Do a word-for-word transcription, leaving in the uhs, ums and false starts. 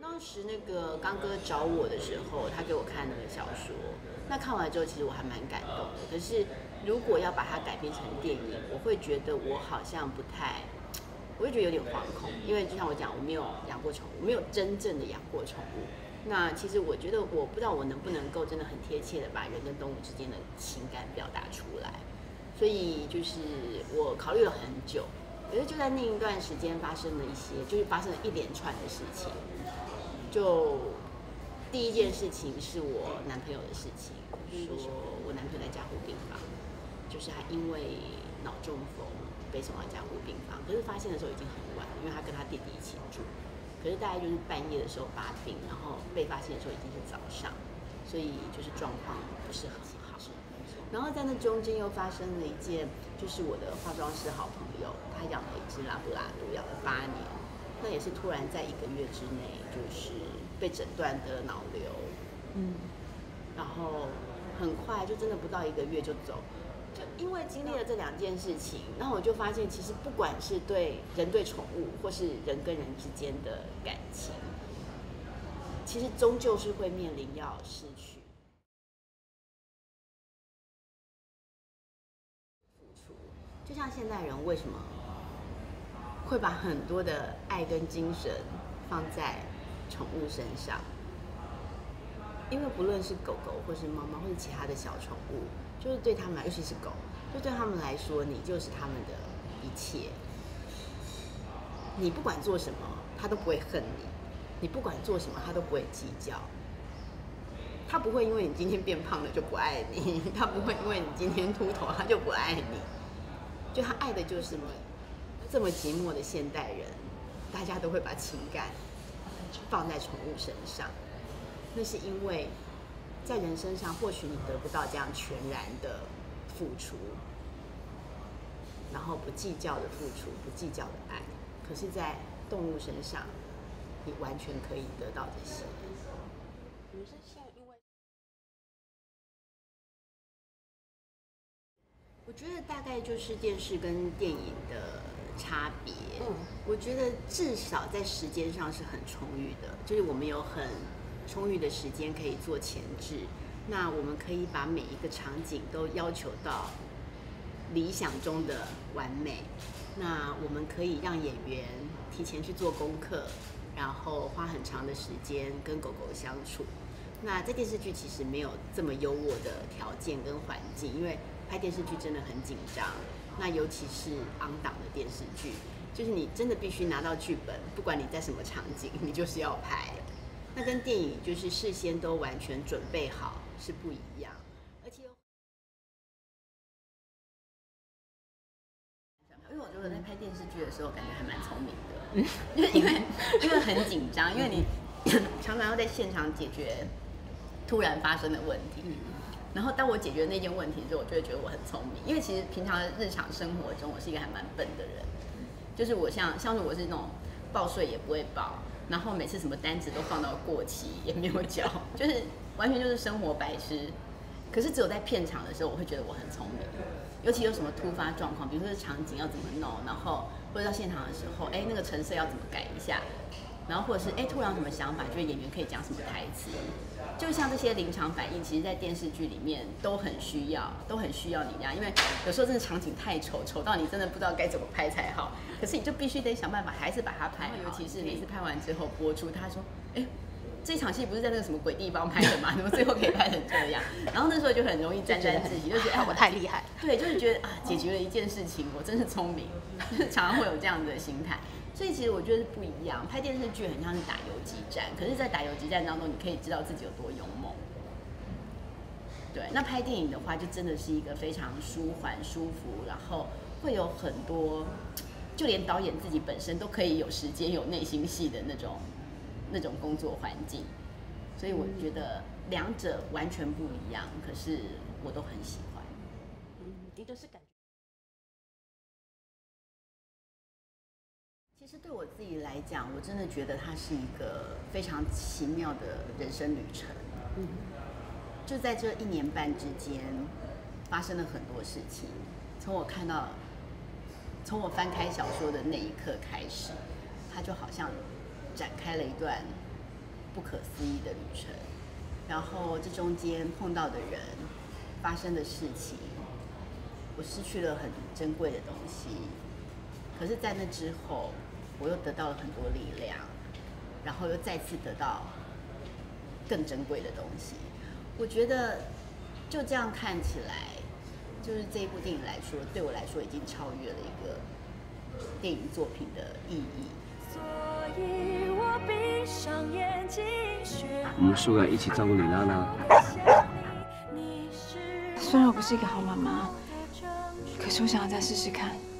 当时那个刚哥找我的时候，他给我看那个小说，那看完之后其实我还蛮感动的。可是如果要把它改编成电影，我会觉得我好像不太，我会觉得有点惶恐，因为就像我讲，我没有养过宠物，我没有真正的养过宠物。那其实我觉得我不知道我能不能够真的很贴切的把人跟动物之间的情感表达出来，所以就是我考虑了很久。可是就在那一段时间发生了一些，就是发生了一连串的事情。就第一件事情是我男朋友的事情，说我男朋友在加护病房，就是他因为脑中风被送到加护病房，可是发现的时候已经很晚了，因为他跟他弟弟一起住。可是大概就是半夜的时候发病，然后被发现的时候已经是早上，所以就是状况不是很好。然后在那中间又发生了一件，就是我的化妆师好朋友，他养了一只拉布拉多，养了八年，那也是突然在一个月之内就是被诊断得脑瘤，嗯，然后很快就真的不到一个月就走。就因为经历了这两件事情，然后我就发现，其实不管是对人对宠物，或是人跟人之间的感情，其实终究是会面临要失去。就像现代人为什么会把很多的爱跟精神放在宠物身上？因为不论是狗狗，或是猫猫，或是其他的小宠物，就是对他们来，尤其是狗，就对他们来说，你就是他们的一切。你不管做什么，他都不会恨你；你不管做什么，他都不会计较。他不会因为你今天变胖了就不爱你，他不会因为你今天秃头他就不爱你。就他爱的就是你。这么寂寞的现代人，大家都会把情感放在宠物身上。那是因为在人身上，或许你得不到这样全然的付出，然后不计较的付出，不计较的爱。可是，在动物身上，你完全可以得到这些。你是像因为，我觉得大概就是电视跟电影的差别。嗯，我觉得至少在时间上是很充裕的，就是我们有很充裕的时间可以做前置，那我们可以把每一个场景都要求到理想中的完美。那我们可以让演员提前去做功课，然后花很长的时间跟狗狗相处。那在电视剧其实没有这么优渥的条件跟环境，因为拍电视剧真的很紧张。那尤其是昂档的电视剧，就是你真的必须拿到剧本，不管你在什么场景，你就是要拍。那跟电影就是事先都完全准备好是不一样，而且因为我觉得在拍电视剧的时候，感觉还蛮聪明的，因为因为因为很紧张，因为你常常要在现场解决突然发生的问题。然后当我解决那件问题之后，我就会觉得我很聪明，因为其实平常日常生活中，我是一个还蛮笨的人，就是我像像是我是那种报税也不会报。然后每次什么单子都放到过期，也没有缴，就是完全就是生活白痴。可是只有在片场的时候，我会觉得我很聪明。尤其有什么突发状况，比如说场景要怎么弄，然后或者到现场的时候，哎，那个陈设要怎么改一下，然后或者是哎突然有什么想法，就是演员可以讲什么台词，就像这些临场反应，其实在电视剧里面都很需要，都很需要你这样，因为有时候真的场景太丑，丑到你真的不知道该怎么拍才好。可是你就必须得想办法，还是把它拍好。尤其是每次拍完之后播出，他说：“哎，这场戏不是在那个什么鬼地方拍的吗？怎么最后可以拍成这样？”然后那时候就很容易沾沾自喜，就觉得啊我太厉害。对，就是觉得啊解决了一件事情，我真是聪明，就是常常会有这样的心态。所以其实我觉得不一样，拍电视剧很像是打游击战，可是，在打游击战当中，你可以知道自己有多勇猛。对，那拍电影的话，就真的是一个非常舒缓、舒服，然后会有很多，就连导演自己本身都可以有时间、有内心戏的那种那种工作环境。所以我觉得两者完全不一样，可是我都很喜欢。嗯，的确是感觉。其实对我自己来讲，我真的觉得它是一个非常奇妙的人生旅程。嗯，就在这一年半之间，发生了很多事情。从我看到，从我翻开小说的那一刻开始，它就好像展开了一段不可思议的旅程。然后这中间碰到的人，发生的事情，我失去了很珍贵的东西。可是，在那之后，我又得到了很多力量，然后又再次得到更珍贵的东西。我觉得就这样看起来，就是这一部电影来说，对我来说已经超越了一个电影作品的意义。所以我闭上眼睛， 我们说要一起照顾李娜娜。 虽然我不是一个好妈妈，可是我想要再试试看。